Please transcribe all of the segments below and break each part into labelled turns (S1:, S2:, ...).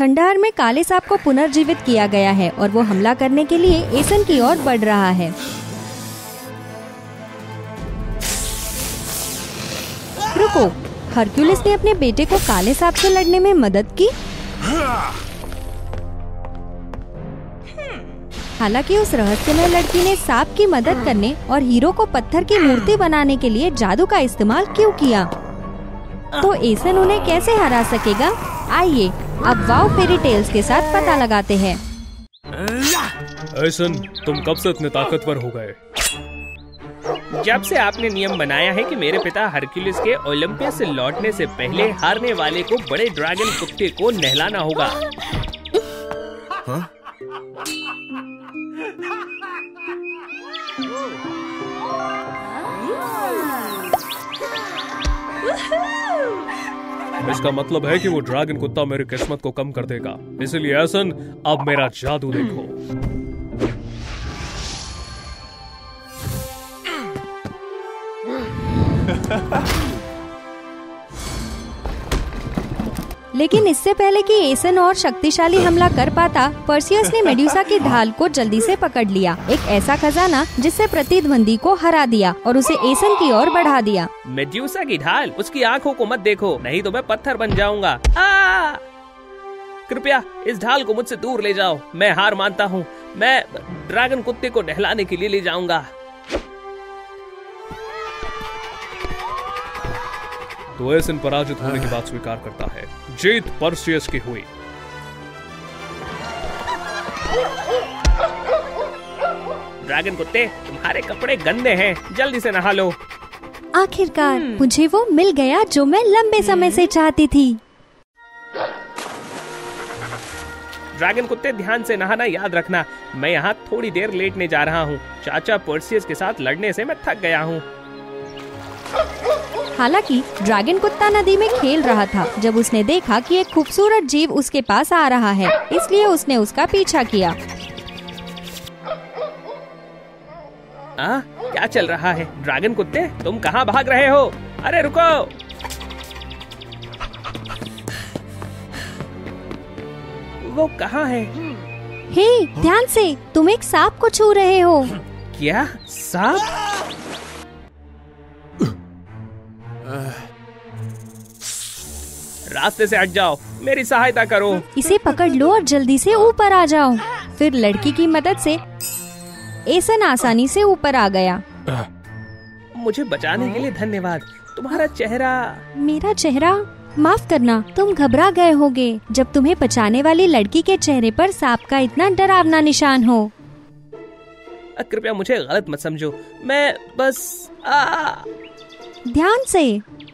S1: खंडहर में काले सांप को पुनर्जीवित किया गया है और वो हमला करने के लिए एसन की ओर बढ़ रहा है। रुको, हरक्यूलिस ने अपने बेटे को काले सांप से लड़ने में मदद की। हालांकि उस रहस्यमय लड़की ने सांप की मदद करने और हीरो को पत्थर की मूर्ति बनाने के लिए जादू का इस्तेमाल क्यों किया, तो एसन उन्हें कैसे हरा सकेगा? आइए अब वाव फेरी टेल्स के साथ पता लगाते हैं।
S2: एसन, तुम कब से इतने ताकतवर हो गए?
S3: जब से आपने नियम बनाया है कि मेरे पिता हरक्यूलिस के ओलंपियस से लौटने से पहले हारने वाले को बड़े ड्रैगन कुत्ते को नहलाना होगा।
S4: हाँ?
S2: इसका मतलब है कि वो ड्रैगन कुत्ता मेरी किस्मत को कम कर देगा। इसलिए एसन, अब मेरा जादू देखो।
S1: लेकिन इससे पहले कि एसन और शक्तिशाली हमला कर पाता, पर्सियस ने मेड्यूसा की ढाल को जल्दी से पकड़ लिया, एक ऐसा खजाना जिससे प्रतिद्वंदी को हरा दिया और उसे एसन की ओर बढ़ा दिया।
S3: मेड्यूसा की ढाल? उसकी आंखों को मत देखो, नहीं तो मैं पत्थर बन जाऊंगा। कृपया इस ढाल को मुझसे दूर ले जाओ। मैं हार मानता हूँ। मैं ड्रैगन कुत्ते को नहलाने के लिए ले जाऊंगा।
S2: तो एसन पराजित होने की बात स्वीकार करता है। जीत पर्सियस की हुई।
S3: ड्रैगन कुत्ते, तुम्हारे कपड़े गंदे हैं, जल्दी से नहा लो।
S1: आखिरकार मुझे वो मिल गया जो मैं लंबे समय से चाहती थी।
S3: ड्रैगन कुत्ते, ध्यान से नहाना याद रखना। मैं यहाँ थोड़ी देर लेटने जा रहा हूँ। चाचा पर्सियस के साथ लड़ने से मैं थक गया हूँ।
S1: हालांकि ड्रैगन कुत्ता नदी में खेल रहा था जब उसने देखा कि एक खूबसूरत जीव उसके पास आ रहा है, इसलिए उसने उसका पीछा किया।
S3: क्या चल रहा है? ड्रैगन कुत्ते, तुम कहाँ भाग रहे हो? अरे रुको! वो कहाँ है?
S1: हे, ध्यान से, तुम एक सांप को छू रहे हो।
S3: क्या? सांप? रास्ते से हट जाओ, मेरी सहायता करो।
S1: इसे पकड़ लो और जल्दी से ऊपर आ जाओ। फिर लड़की की मदद से एसन आसानी से ऊपर आ गया।
S3: मुझे बचाने के लिए धन्यवाद। तुम्हारा चेहरा...
S1: मेरा चेहरा? माफ करना, तुम घबरा गए होगे जब तुम्हें बचाने वाली लड़की के चेहरे पर सांप का इतना डरावना निशान हो।
S3: कृपया मुझे गलत मत समझो, मैं बस...
S1: ध्यान से।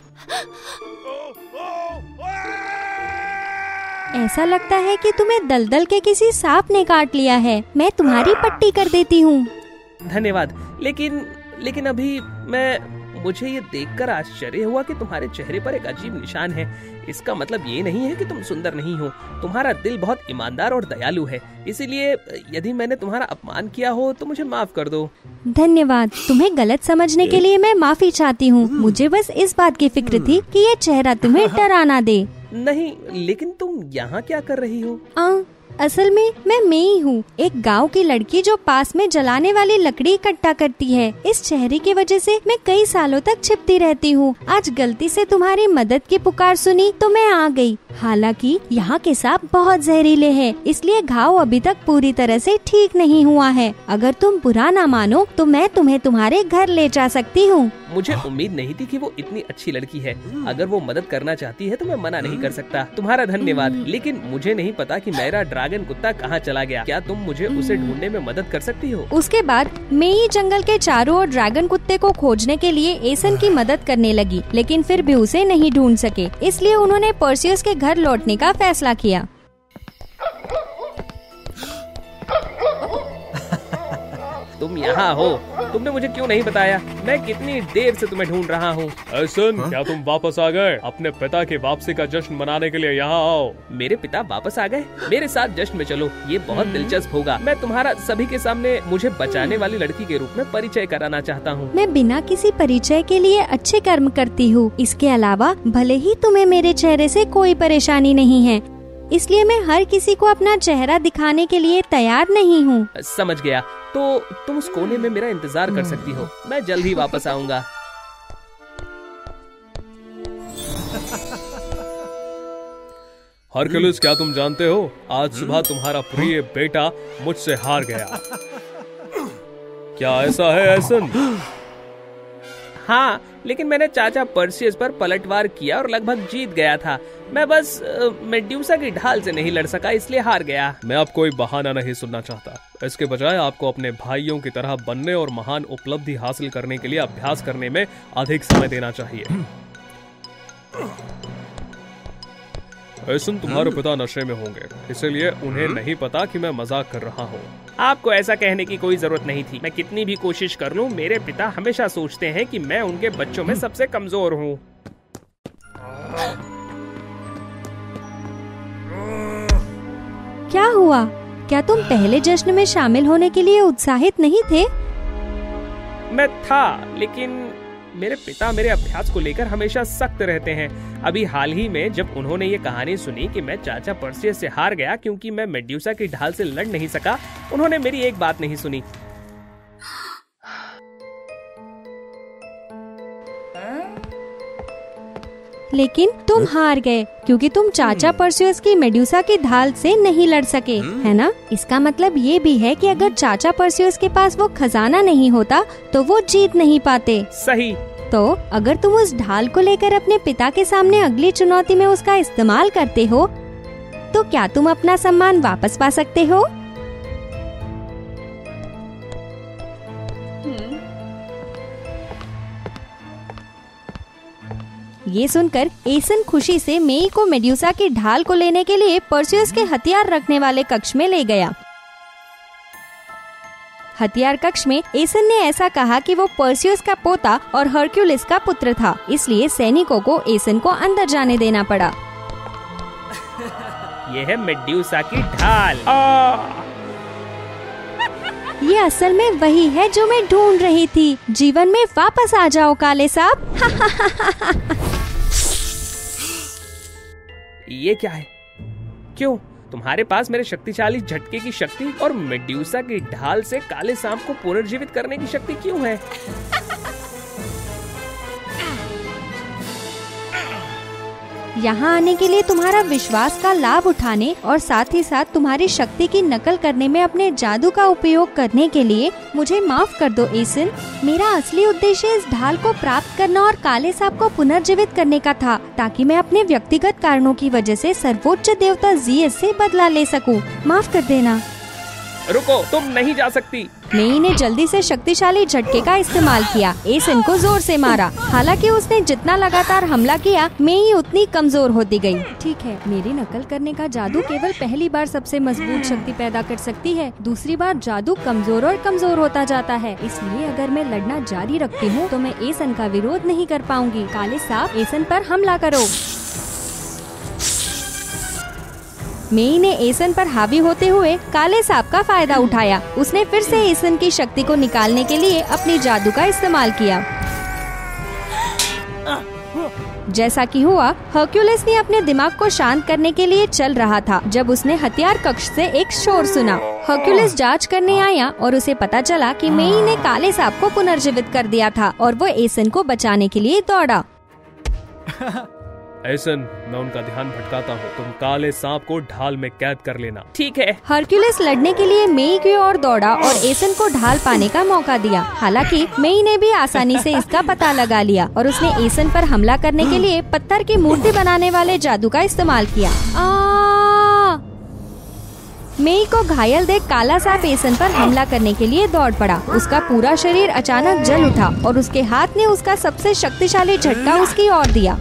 S1: ऐसा लगता है कि तुम्हें दलदल के किसी सांप ने काट लिया है। मैं तुम्हारी पट्टी कर देती हूँ।
S3: धन्यवाद। लेकिन अभी मुझे ये देखकर आश्चर्य हुआ कि तुम्हारे चेहरे पर एक अजीब निशान है। इसका मतलब ये नहीं है कि तुम सुंदर नहीं हो। तुम्हारा दिल बहुत ईमानदार और दयालु है। इसीलिए यदि मैंने तुम्हारा अपमान किया हो तो मुझे माफ कर दो।
S1: धन्यवाद। तुम्हें गलत समझने के लिए मैं माफी चाहती हूँ। मुझे बस इस बात की फिक्र थी कि ये चेहरा तुम्हें डराना दे।
S3: नहीं, लेकिन तुम यहाँ क्या कर रही हो?
S1: असल में मैं ही हूँ, एक गांव की लड़की जो पास में जलाने वाली लकड़ी इकट्ठा करती है। इस चेहरे की वजह से मैं कई सालों तक छिपती रहती हूँ। आज गलती से तुम्हारी मदद की पुकार सुनी तो मैं आ गई। हालांकि यहाँ के सांप बहुत जहरीले हैं, इसलिए घाव अभी तक पूरी तरह से ठीक नहीं हुआ है। अगर तुम बुरा ना मानो तो मैं तुम्हें तुम्हारे घर ले जा सकती हूँ।
S3: मुझे उम्मीद नहीं थी कि वो इतनी अच्छी लड़की है। अगर वो मदद करना चाहती है तो मैं मना नहीं कर सकता। तुम्हारा धन्यवाद। लेकिन मुझे नहीं पता कि मेरा ड्रैगन कुत्ता कहाँ चला गया। क्या तुम मुझे उसे ढूंढने में मदद कर सकती हो?
S1: उसके बाद मेई जंगल के चारों ओर ड्रैगन कुत्ते को खोजने के लिए एसन की मदद करने लगी, लेकिन फिर भी उसे नहीं ढूंढ सके। इसलिए उन्होंने पर्सियस के घर लौटने का फैसला किया।
S3: तुम यहाँ हो? तुमने मुझे क्यों नहीं बताया? मैं कितनी देर से तुम्हें ढूंढ रहा हूँ।
S2: एसन, क्या तुम वापस आ गए? अपने पिता की वापसी का जश्न मनाने के लिए यहाँ आओ।
S3: मेरे पिता वापस आ गए? मेरे साथ जश्न में चलो, ये बहुत दिलचस्प होगा। मैं तुम्हारा सभी के सामने मुझे बचाने वाली लड़की के रूप में परिचय कराना चाहता हूँ।
S1: मैं बिना किसी परिचय के लिए अच्छे कर्म करती हूँ। इसके अलावा भले ही तुम्हें मेरे चेहरे से कोई परेशानी नहीं है, इसलिए मैं हर किसी को अपना चेहरा दिखाने के लिए तैयार नहीं हूँ।
S3: समझ गया। तो तुम उस कोने में मेरा इंतजार कर सकती हो, मैं जल्द ही वापस आऊंगा।
S2: हरक्यूलिस, क्या तुम जानते हो आज सुबह तुम्हारा प्रिय बेटा मुझसे हार गया। क्या ऐसा है एसन?
S3: हाँ, लेकिन मैंने चाचा पर्सियस पर पलटवार किया और लगभग जीत गया था। मैं बस मेड्यूसा की ढाल से नहीं लड़ सका, इसलिए हार गया।
S2: मैं अब कोई बहाना नहीं सुनना चाहता। इसके बजाय आपको अपने भाइयों की तरह बनने और महान उपलब्धि हासिल करने के लिए अभ्यास करने में अधिक समय देना चाहिए। एसन, तुम्हारे पिता नशे में होंगे, इसीलिए उन्हें नहीं पता कि मैं मजाक कर रहा हूँ।
S3: आपको ऐसा कहने की कोई जरूरत नहीं थी। मैं कितनी भी कोशिश कर लूं, मेरे पिता हमेशा सोचते हैं कि मैं उनके बच्चों में सबसे कमजोर हूँ।
S1: क्या हुआ? क्या तुम पहले जश्न में शामिल होने के लिए उत्साहित नहीं थे?
S3: मैं था, लेकिन मेरे पिता मेरे अभ्यास को लेकर हमेशा सख्त रहते हैं। अभी हाल ही में जब उन्होंने ये कहानी सुनी कि मैं चाचा पर्सियस से हार गया क्योंकि मैं मेड्यूसा की ढाल से लड़ नहीं सका, उन्होंने मेरी एक बात नहीं सुनी।
S1: लेकिन तुम हार गए क्योंकि तुम चाचा पर्सियस की मेड्यूसा की ढाल से नहीं लड़ सके, है ना? इसका मतलब ये भी है कि अगर चाचा पर्सियस के पास वो खजाना नहीं होता तो वो जीत नहीं पाते।
S3: सही।
S1: तो अगर तुम उस ढाल को लेकर अपने पिता के सामने अगली चुनौती में उसका इस्तेमाल करते हो तो क्या तुम अपना सम्मान वापस पा सकते हो? ये सुनकर एसन खुशी से मेई को मेड्यूसा की ढाल को लेने के लिए पर्सियस के हथियार रखने वाले कक्ष में ले गया। हथियार कक्ष में एसन ने ऐसा कहा कि वो पर्सियस का पोता और हरक्यूलिस का पुत्र था, इसलिए सैनिकों को एसन को अंदर जाने देना पड़ा।
S3: यह है मेड्यूसा की ढाल।
S1: ये असल में वही है जो मैं ढूंढ रही थी। जीवन में वापस आ जाओ काले सांप।
S3: ये क्या है? क्यों तुम्हारे पास मेरे शक्तिशाली झटके की शक्ति और मेड्यूसा की ढाल से काले सांप को पुनर्जीवित करने की शक्ति क्यों है?
S1: यहाँ आने के लिए तुम्हारा विश्वास का लाभ उठाने और साथ ही साथ तुम्हारी शक्ति की नकल करने में अपने जादू का उपयोग करने के लिए मुझे माफ कर दो एसन। मेरा असली उद्देश्य इस ढाल को प्राप्त करना और काले सांप को पुनर्जीवित करने का था, ताकि मैं अपने व्यक्तिगत कारणों की वजह से सर्वोच्च देवता जीएस से बदला ले सकूं। माफ कर देना।
S3: रुको, तुम नहीं जा सकती।
S1: मेई ने जल्दी से शक्तिशाली झटके का इस्तेमाल किया, एसन को जोर से मारा। हालांकि उसने जितना लगातार हमला किया, मेई उतनी कमजोर होती गई। ठीक है, मेरी नकल करने का जादू केवल पहली बार सबसे मजबूत शक्ति पैदा कर सकती है। दूसरी बार जादू कमजोर और कमजोर होता जाता है। इसलिए अगर मैं लड़ना जारी रखती हूँ तो मैं एसन का विरोध नहीं कर पाऊंगी। काले सांप, एसन पर हमला करो। मेई ने एसन पर हावी होते हुए काले सांप का फायदा उठाया। उसने फिर से एसन की शक्ति को निकालने के लिए अपनी जादू का इस्तेमाल किया। जैसा कि हुआ, हरक्यूलिस ने अपने दिमाग को शांत करने के लिए चल रहा था जब उसने हथियार कक्ष से एक शोर सुना। हरक्यूलिस जांच करने आया और उसे पता चला कि मेई ने काले सांप को पुनर्जीवित कर दिया था और वो एसन को बचाने के लिए दौड़ा।
S2: एसन, मैं उनका ध्यान भटकाता हूँ। तुम काले सांप को ढाल में कैद कर लेना।
S3: ठीक है।
S1: हरक्यूलिस लड़ने के लिए मेई की ओर दौड़ा और एसन को ढाल पाने का मौका दिया। हालांकि मेई ने भी आसानी से इसका पता लगा लिया और उसने एसन पर हमला करने के लिए पत्थर की मूर्ति बनाने वाले जादू का इस्तेमाल किया। मेई को घायल देख काला सांप एसन पर हमला करने के लिए दौड़ पड़ा। उसका पूरा शरीर अचानक जल उठा और उसके हाथ ने उसका सबसे शक्तिशाली झटका उसकी ओर दिया।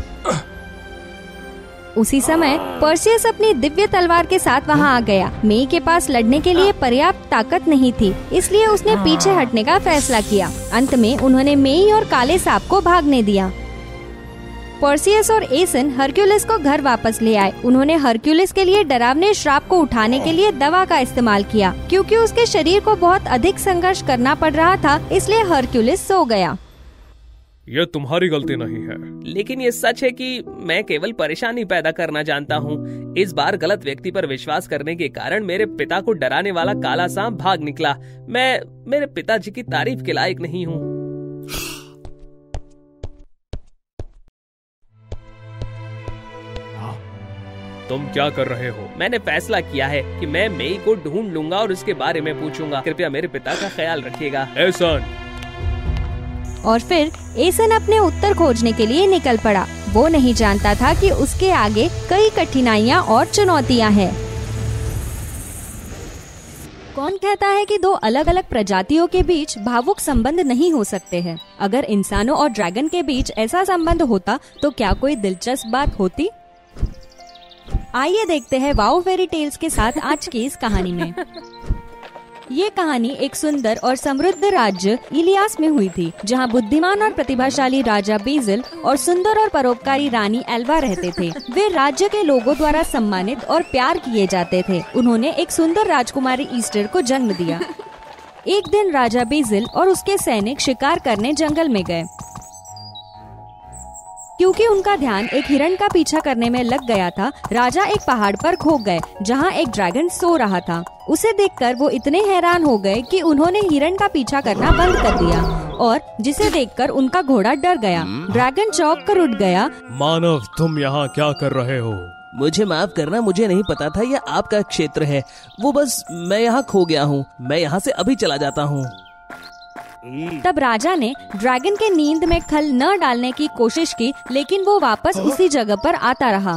S1: उसी समय पर्सियस अपनी दिव्य तलवार के साथ वहां आ गया। मेई के पास लड़ने के लिए पर्याप्त ताकत नहीं थी, इसलिए उसने पीछे हटने का फैसला किया। अंत में उन्होंने मेई और काले सांप को भागने दिया। पर्सियस और एसन हरक्यूलिस को घर वापस ले आए। उन्होंने हरक्यूलिस के लिए डरावने श्राप को उठाने के लिए दवा का इस्तेमाल किया। क्योंकि उसके शरीर को बहुत अधिक संघर्ष करना पड़ रहा था, इसलिए हरक्यूलिस सो गया।
S2: ये तुम्हारी गलती नहीं है।
S3: लेकिन ये सच है कि मैं केवल परेशानी पैदा करना जानता हूँ। इस बार गलत व्यक्ति पर विश्वास करने के कारण मेरे पिता को डराने वाला काला सांप भाग निकला। मैं मेरे पिताजी की तारीफ के लायक नहीं हूँ।
S2: तुम क्या कर रहे हो?
S3: मैंने फैसला किया है कि मैं मेई को ढूंढ लूंगा और उसके बारे में पूछूंगा। कृपया मेरे पिता का ख्याल रखिएगा।
S2: एहसान।
S1: और फिर एसन अपने उत्तर खोजने के लिए निकल पड़ा। वो नहीं जानता था कि उसके आगे कई कठिनाइयाँ और चुनौतियाँ हैं। कौन कहता है कि दो अलग अलग प्रजातियों के बीच भावुक संबंध नहीं हो सकते हैं? अगर इंसानों और ड्रैगन के बीच ऐसा संबंध होता तो क्या कोई दिलचस्प बात होती? आइए देखते हैं वाओ फेरी टेल्स के साथ आज की इस कहानी में। ये कहानी एक सुंदर और समृद्ध राज्य इलियास में हुई थी, जहाँ बुद्धिमान और प्रतिभाशाली राजा बेजिल और सुंदर और परोपकारी रानी एल्वा रहते थे। वे राज्य के लोगों द्वारा सम्मानित और प्यार किए जाते थे। उन्होंने एक सुंदर राजकुमारी ईस्टर को जन्म दिया। एक दिन राजा बेजिल और उसके सैनिक शिकार करने जंगल में गए। क्योंकि उनका ध्यान एक हिरण का पीछा करने में लग गया था, राजा एक पहाड़ पर खो गए जहां एक ड्रैगन सो रहा था। उसे देखकर वो इतने हैरान हो गए कि उन्होंने हिरण का पीछा करना बंद कर दिया और जिसे देखकर उनका घोड़ा डर गया। ड्रैगन चौंक कर उठ गया।
S2: मानव, तुम यहाँ क्या कर रहे हो?
S3: मुझे माफ करना, मुझे नहीं पता था यह आपका क्षेत्र है। वो बस मैं यहाँ खो गया हूँ। मैं यहाँ से अभी चला जाता हूँ।
S1: तब राजा ने ड्रैगन के नींद में खल न डालने की कोशिश की, लेकिन वो वापस उसी जगह पर आता रहा।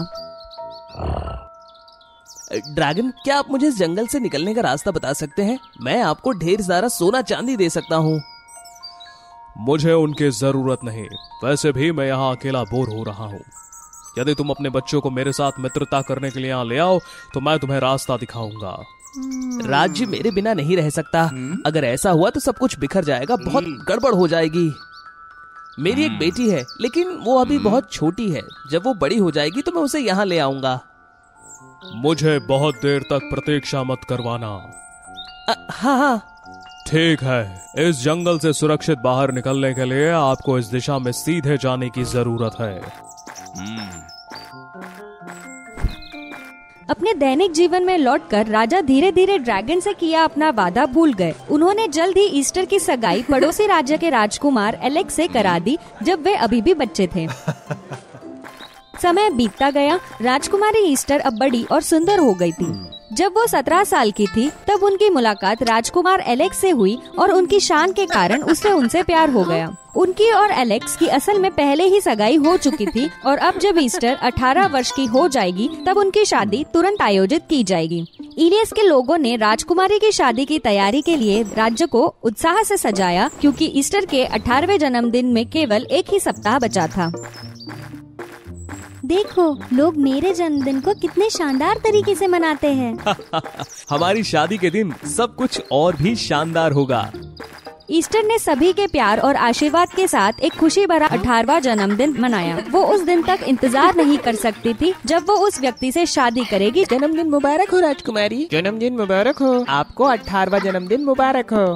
S3: ड्रैगन, क्या आप मुझे इस जंगल से निकलने का रास्ता बता सकते हैं? मैं आपको ढेर सारा सोना चांदी दे सकता हूँ।
S2: मुझे उनकी जरूरत नहीं। वैसे भी मैं यहाँ अकेला बोर हो रहा हूँ। यदि तुम अपने बच्चों को मेरे साथ मित्रता करने के लिए यहाँ ले आओ तो मैं तुम्हें रास्ता दिखाऊंगा।
S3: राज्य मेरे बिना नहीं रह सकता। अगर ऐसा हुआ तो सब कुछ बिखर जाएगा, बहुत गड़बड़ हो जाएगी। मेरी एक बेटी है, लेकिन वो अभी बहुत छोटी है। जब वो बड़ी हो जाएगी तो मैं उसे यहाँ ले आऊंगा।
S2: मुझे बहुत देर तक प्रतीक्षा मत करवाना।
S3: हाँ।
S2: ठीक है। इस जंगल से सुरक्षित बाहर निकलने के लिए आपको इस दिशा में सीधे जाने की जरूरत है।
S1: अपने दैनिक जीवन में लौटकर राजा धीरे धीरे ड्रैगन से किया अपना वादा भूल गए। उन्होंने जल्द ही ईस्टर की सगाई पड़ोसी राज्य के राजकुमार एलेक्स से करा दी, जब वे अभी भी बच्चे थे। समय बीतता गया। राजकुमारी ईस्टर अब बड़ी और सुंदर हो गई थी। जब वो 17 साल की थी तब उनकी मुलाकात राजकुमार एलेक्स से हुई और उनकी शान के कारण उससे उनसे प्यार हो गया। उनकी और एलेक्स की असल में पहले ही सगाई हो चुकी थी और अब जब ईस्टर 18 वर्ष की हो जाएगी तब उनकी शादी तुरंत आयोजित की जाएगी। इलियस के लोगों ने राजकुमारी की शादी की तैयारी के लिए राज्य को उत्साह से सजाया, क्योंकि ईस्टर के 18वें जन्मदिन में केवल एक ही सप्ताह बचा था। देखो, लोग मेरे जन्मदिन को कितने शानदार तरीके से मनाते हैं।
S3: हमारी शादी के दिन सब कुछ और भी शानदार होगा।
S1: ईस्टर ने सभी के प्यार और आशीर्वाद के साथ एक खुशी भरा 18वां जन्मदिन मनाया। वो उस दिन तक इंतजार नहीं कर सकती थी जब वो उस व्यक्ति से शादी करेगी।
S3: जन्मदिन मुबारक हो राजकुमारी। जन्मदिन मुबारक हो। आपको 18वां जन्मदिन मुबारक हो।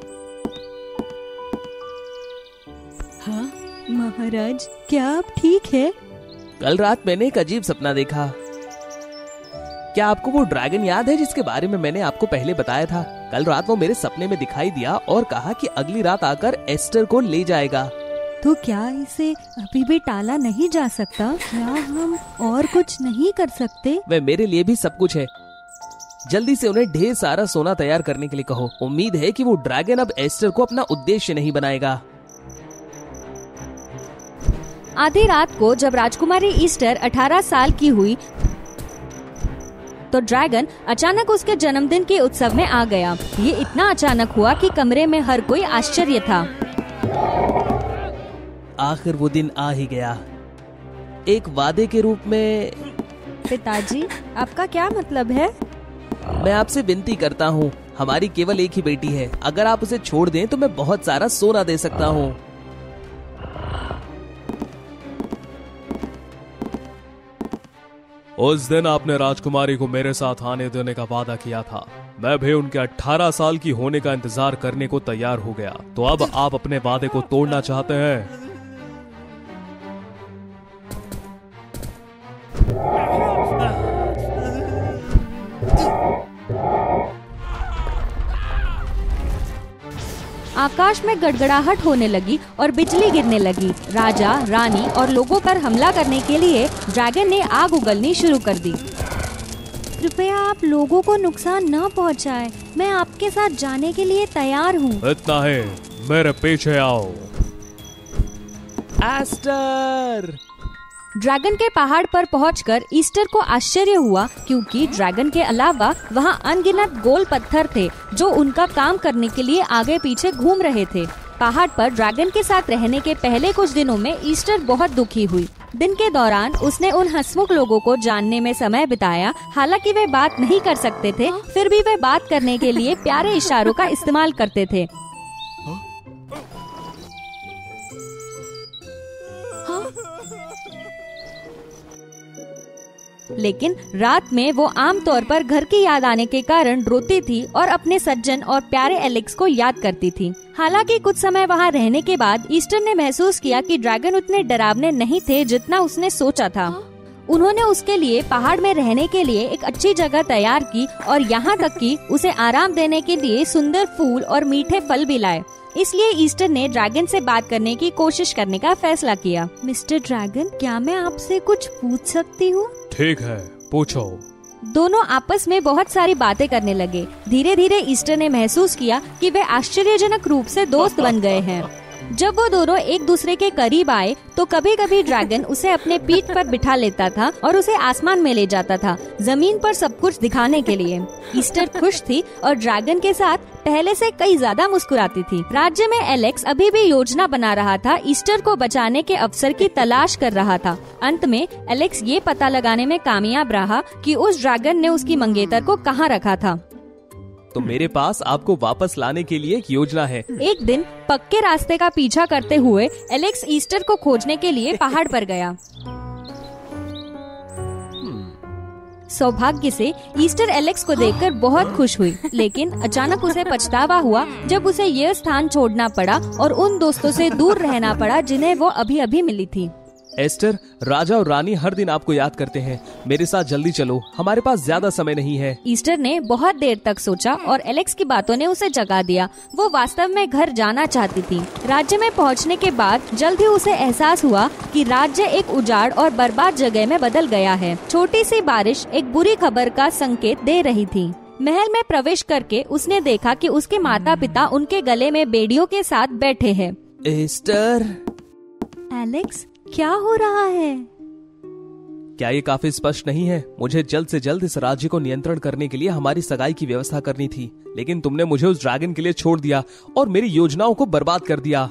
S1: हाँ महाराज, क्या आप ठीक है?
S3: कल रात मैंने एक अजीब सपना देखा। क्या आपको वो ड्रैगन याद है जिसके बारे में मैंने आपको पहले बताया था? कल रात वो मेरे सपने में दिखाई दिया और कहा कि अगली रात आकर एस्टर को ले जाएगा।
S1: तो क्या इसे अभी भी टाला नहीं जा सकता? क्या हम और कुछ नहीं कर सकते?
S3: वह मेरे लिए भी सब कुछ है। जल्दी से उन्हें ढेर सारा सोना तैयार करने के लिए कहो। उम्मीद है कि वो ड्रैगन अब एस्टर को अपना उद्देश्य नहीं बनाएगा।
S1: आधी रात को जब राजकुमारी ईस्टर 18 साल की हुई तो ड्रैगन अचानक उसके जन्मदिन के उत्सव में आ गया। ये इतना अचानक हुआ कि कमरे में हर कोई आश्चर्य था।
S3: आखिर वो दिन आ ही गया। एक वादे के रूप में।
S1: पिताजी, आपका क्या मतलब है?
S3: मैं आपसे विनती करता हूँ, हमारी केवल एक ही बेटी है। अगर आप उसे छोड़ दें तो मैं बहुत सारा सोना दे सकता हूँ।
S2: उस दिन आपने राजकुमारी को मेरे साथ आने देने का वादा किया था। मैं भी उनके 18 साल की होने का इंतजार करने को तैयार हो गया। तो अब आप अपने वादे को तोड़ना चाहते हैं?
S1: आकाश में गड़गड़ाहट होने लगी और बिजली गिरने लगी। राजा, रानी और लोगों पर हमला करने के लिए ड्रैगन ने आग उगलनी शुरू कर दी। कृपया आप लोगों को नुकसान न पहुंचाएं। मैं आपके साथ जाने के लिए तैयार हूँ।
S2: इतना है, मेरे पीछे आओ।
S3: एस्टर!
S1: ड्रैगन के पहाड़ पर पहुंचकर ईस्टर को आश्चर्य हुआ, क्योंकि ड्रैगन के अलावा वहां अनगिनत गोल पत्थर थे जो उनका काम करने के लिए आगे पीछे घूम रहे थे। पहाड़ पर ड्रैगन के साथ रहने के पहले कुछ दिनों में ईस्टर बहुत दुखी हुई। दिन के दौरान उसने उन हंसमुख लोगों को जानने में समय बिताया। हालांकि वे बात नहीं कर सकते थे, फिर भी वे बात करने के लिए प्यारे इशारों का इस्तेमाल करते थे। लेकिन रात में वो आमतौर पर घर की याद आने के कारण रोती थी और अपने सज्जन और प्यारे एलेक्स को याद करती थी। हालांकि कुछ समय वहाँ रहने के बाद ईस्टर ने महसूस किया कि ड्रैगन उतने डरावने नहीं थे जितना उसने सोचा था। उन्होंने उसके लिए पहाड़ में रहने के लिए एक अच्छी जगह तैयार की और यहाँ तक कि उसे आराम देने के लिए सुंदर फूल और मीठे फल भी लाए। इसलिए ईस्टर ने ड्रैगन से बात करने की कोशिश करने का फैसला किया। मिस्टर ड्रैगन, क्या मैं आपसे कुछ पूछ सकती हूँ?
S2: ठीक है, पूछो।
S1: दोनों आपस में बहुत सारी बातें करने लगे। धीरे धीरे ईस्टर ने महसूस किया कि वे आश्चर्यजनक रूप से दोस्त बन गए हैं। जब वो दोनों एक दूसरे के करीब आए तो कभी कभी ड्रैगन उसे अपने पीठ पर बिठा लेता था और उसे आसमान में ले जाता था, जमीन पर सब कुछ दिखाने के लिए। ईस्टर खुश थी और ड्रैगन के साथ पहले से कई ज्यादा मुस्कुराती थी। राज्य में एलेक्स अभी भी योजना बना रहा था, ईस्टर को बचाने के अवसर की तलाश कर रहा था। अंत में एलेक्स ये पता लगाने में कामयाब रहा कि उस ड्रैगन ने उसकी मंगेतर को कहाँ रखा था।
S3: तो मेरे पास आपको वापस लाने के लिए एक योजना है।
S1: एक दिन पक्के रास्ते का पीछा करते हुए एलेक्स ईस्टर को खोजने के लिए पहाड़ पर गया। सौभाग्य से ईस्टर एलेक्स को देखकर बहुत खुश हुई, लेकिन अचानक उसे पछतावा हुआ जब उसे यह स्थान छोड़ना पड़ा और उन दोस्तों से दूर रहना पड़ा जिन्हें वो अभी अभी मिली थी।
S3: एस्टर, राजा और रानी हर दिन आपको याद करते हैं। मेरे साथ जल्दी चलो, हमारे पास ज्यादा समय नहीं है।
S1: ईस्टर ने बहुत देर तक सोचा और एलेक्स की बातों ने उसे जगा दिया। वो वास्तव में घर जाना चाहती थी। राज्य में पहुंचने के बाद जल्द ही उसे एहसास हुआ कि राज्य एक उजाड़ और बर्बाद जगह में बदल गया है। छोटी सी बारिश एक बुरी खबर का संकेत दे रही थी। महल में प्रवेश करके उसने देखा कि उसके माता पिता उनके गले में बेड़ियों के साथ बैठे हैं।
S3: एस्टर!
S1: एलेक्स, क्या हो रहा है?
S3: क्या ये काफी स्पष्ट नहीं है? मुझे जल्द से जल्द इस राज्य को नियंत्रण करने के लिए हमारी सगाई की व्यवस्था करनी थी, लेकिन तुमने मुझे उस ड्रैगन के लिए छोड़ दिया और मेरी योजनाओं को बर्बाद कर दिया।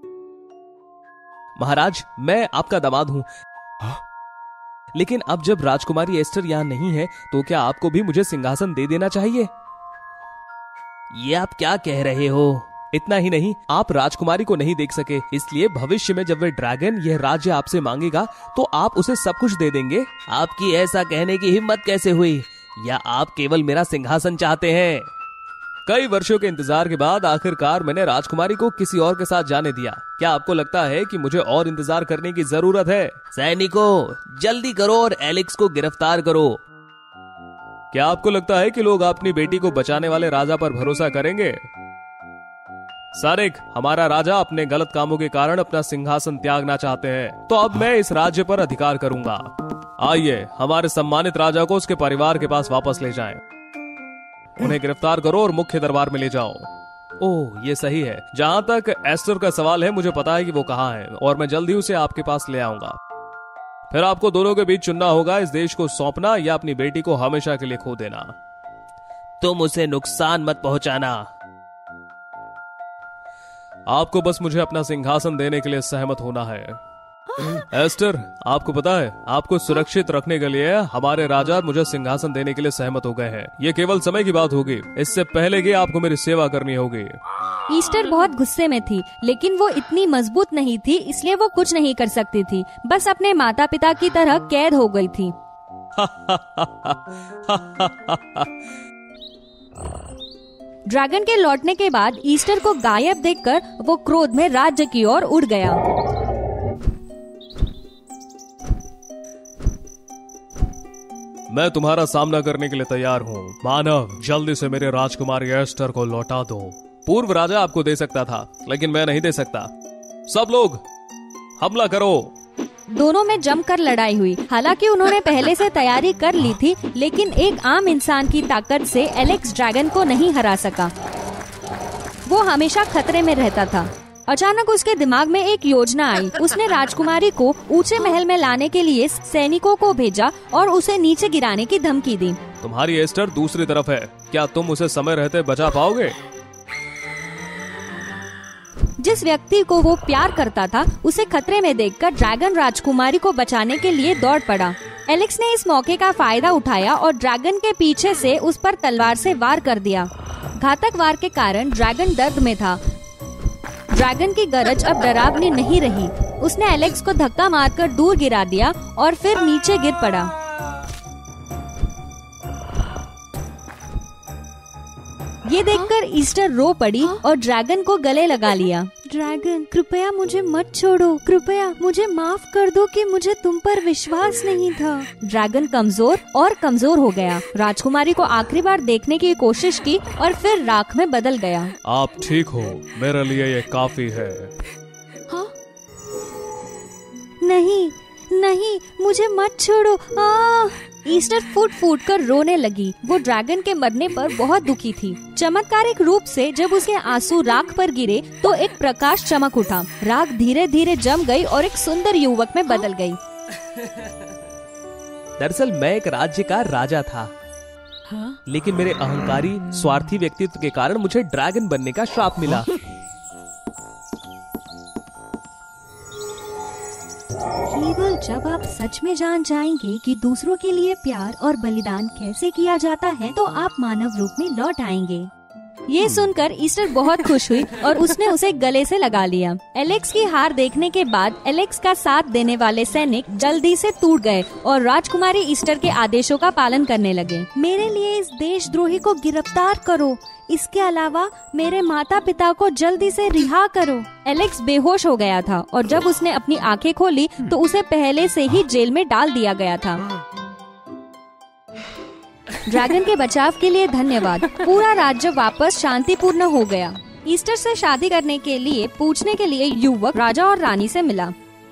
S3: महाराज, मैं आपका दामाद हूँ। लेकिन अब जब राजकुमारी एस्टर यहाँ नहीं है तो क्या आपको भी मुझे सिंहासन दे देना चाहिए? ये आप क्या कह रहे हो? इतना ही नहीं, आप राजकुमारी को नहीं देख सके, इसलिए भविष्य में जब वह ड्रैगन यह राज्य आपसे मांगेगा तो आप उसे सब कुछ दे देंगे। आपकी ऐसा कहने की हिम्मत कैसे हुई? या आप केवल मेरा सिंहासन चाहते हैं? कई वर्षों के इंतजार के बाद आखिरकार मैंने राजकुमारी को किसी और के साथ जाने दिया। क्या आपको लगता है कि मुझे और इंतजार करने की जरूरत है? सैनिकों, जल्दी करो और एलेक्स को गिरफ्तार करो। क्या आपको लगता है कि लोग अपनी बेटी को बचाने वाले राजा पर भरोसा करेंगे? सारिक, हमारा राजा अपने गलत कामों के कारण अपना सिंहासन त्यागना चाहते हैं, तो अब मैं इस राज्य पर अधिकार करूंगा। आइए, हमारे सम्मानित राजा को उसके परिवार के पास वापस ले जाएं। उन्हें गिरफ्तार करो और मुख्य दरबार में ले जाओ। ओह, ये सही है। जहां तक एस्टर का सवाल है, मुझे पता है कि वो कहाँ है और मैं जल्दी उसे आपके पास ले आऊंगा। फिर आपको दोनों के बीच चुनना होगा, इस देश को सौंपना या अपनी बेटी को हमेशा के लिए खो देना। तुम उसे नुकसान मत पहुंचाना। आपको बस मुझे अपना सिंहासन देने के लिए सहमत होना है। एस्टर, आपको पता है, आपको सुरक्षित रखने के लिए हमारे राजा मुझे सिंहासन देने के लिए सहमत हो गए हैं। ये केवल समय की बात होगी, इससे पहले कि आपको मेरी सेवा करनी होगी।
S1: ईस्टर बहुत गुस्से में थी, लेकिन वो इतनी मजबूत नहीं थी, इसलिए वो कुछ नहीं कर सकती थी। बस अपने माता पिता की तरह कैद हो गई थी। ड्रैगन के लौटने के बाद ईस्टर को गायब देखकर वो क्रोध में राज्य की ओर उड़ गया।
S2: मैं तुम्हारा सामना करने के लिए तैयार हूँ। मानव, जल्दी से मेरे राजकुमारी एस्टर को लौटा दो। पूर्व राजा आपको दे सकता था, लेकिन मैं नहीं दे सकता। सब लोग हमला करो।
S1: दोनों में जमकर लड़ाई हुई। हालांकि उन्होंने पहले से तैयारी कर ली थी, लेकिन एक आम इंसान की ताकत से एलेक्स ड्रैगन को नहीं हरा सका। वो हमेशा खतरे में रहता था। अचानक उसके दिमाग में एक योजना आई। उसने राजकुमारी को ऊंचे महल में लाने के लिए सैनिकों को भेजा और उसे नीचे गिराने की धमकी दी।
S2: तुम्हारी एस्टर दूसरी तरफ है, क्या तुम उसे समय रहते बचा पाओगे?
S1: जिस व्यक्ति को वो प्यार करता था, उसे खतरे में देखकर ड्रैगन राजकुमारी को बचाने के लिए दौड़ पड़ा। एलेक्स ने इस मौके का फायदा उठाया और ड्रैगन के पीछे से उस पर तलवार से वार कर दिया। घातक वार के कारण ड्रैगन दर्द में था। ड्रैगन की गरज अब डरावनी नहीं रही। उसने एलेक्स को धक्का मारकर दूर गिरा दिया और फिर नीचे गिर पड़ा। ये देखकर ईस्टर रो पड़ी और ड्रैगन को गले लगा लिया। ड्रैगन, कृपया मुझे मत छोड़ो। कृपया मुझे माफ कर दो कि मुझे तुम पर विश्वास नहीं था। ड्रैगन कमजोर और कमजोर हो गया। राजकुमारी को आखिरी बार देखने की कोशिश की और फिर राख में बदल गया।
S2: आप ठीक हो, मेरे लिए ये काफी है।
S1: हाँ? नहीं नहीं, मुझे मत छोड़ो। ईस्टर फूट फूट कर रोने लगी। वो ड्रैगन के मरने पर बहुत दुखी थी। चमत्कारिक रूप से जब उसके आंसू राख पर गिरे तो एक प्रकाश चमक उठा। राख धीरे धीरे जम गई और एक सुंदर युवक में बदल गई।
S3: दरअसल मैं एक राज्य का राजा था। लेकिन मेरे अहंकारी स्वार्थी व्यक्तित्व के कारण मुझे ड्रैगन बनने का श्राप मिला।
S1: केवल जब आप सच में जान जाएंगे कि दूसरों के लिए प्यार और बलिदान कैसे किया जाता है, तो आप मानव रूप में लौट आएंगे। ये सुनकर ईस्टर बहुत खुश हुई और उसने उसे गले से लगा लिया। एलेक्स की हार देखने के बाद एलेक्स का साथ देने वाले सैनिक जल्दी से टूट गए और राजकुमारी ईस्टर के आदेशों का पालन करने लगे। मेरे लिए इस देशद्रोही को गिरफ्तार करो। इसके अलावा मेरे माता पिता को जल्दी से रिहा करो। एलेक्स बेहोश हो गया था और जब उसने अपनी आंखें खोली तो उसे पहले से ही जेल में डाल दिया गया था। ड्रैगन के बचाव के लिए धन्यवाद। पूरा राज्य वापस शांतिपूर्ण हो गया। ईस्टर से शादी करने के लिए पूछने के लिए युवक राजा और रानी से मिला।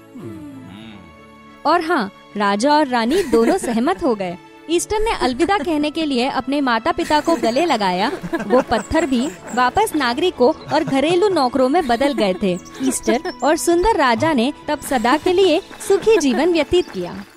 S1: और हाँ, राजा और रानी दोनों सहमत हो गए। ईस्टर ने अलविदा कहने के लिए अपने माता पिता को गले लगाया। वो पत्थर भी वापस नागरिकों और घरेलू नौकरों में बदल गए थे। ईस्टर और सुंदर राजा ने तब सदा के लिए सुखी जीवन व्यतीत किया।